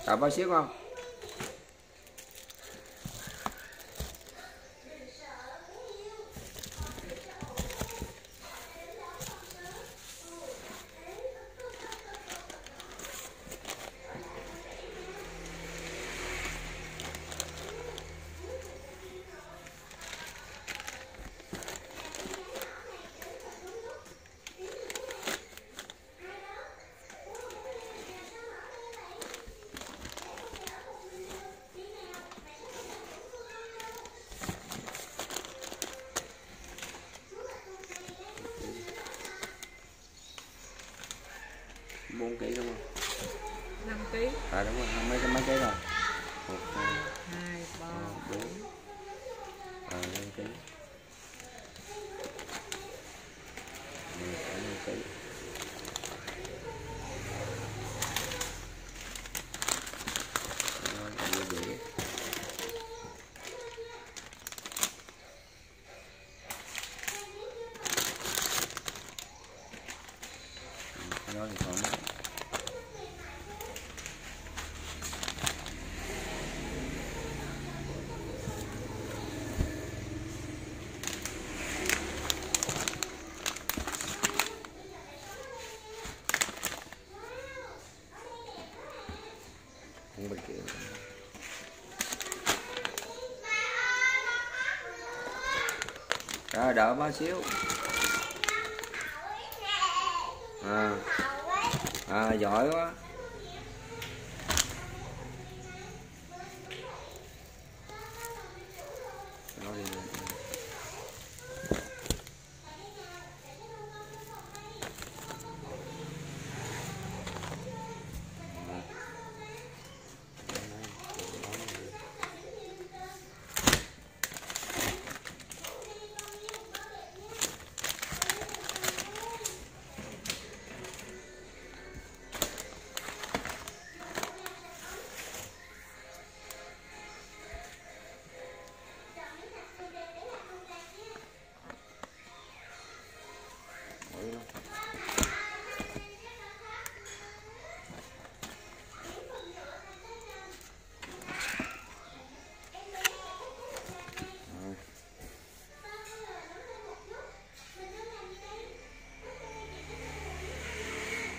Đợi bao xíu không? Bốn ký đúng không? 5 ký. À đúng rồi, mấy ký rồi. 1, 2, 2, 3, 4. 5 ký. 5 ký. Đó thì còn không bị kiểu rồi đợi bao xíu giỏi quá.